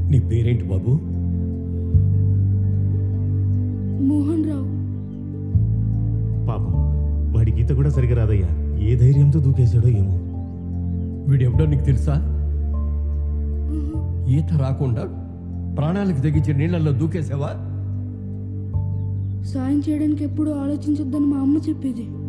నీ పేరేంటి బాబు? మోహన్ రావు. పాపం వాడి గీత కూడా సరిగా రాదయ్యా. ఏ ధైర్యంతో దూకేశాడో ఏమో. వీడెవడో నీకు తెలుసా? ఈత రాకుండా ప్రాణాలకు తెగించి నీళ్ళల్లో దూకేసావా? సాయం చేయడానికి ఎప్పుడూ ఆలోచించొద్దని మా అమ్మ చెప్పేది.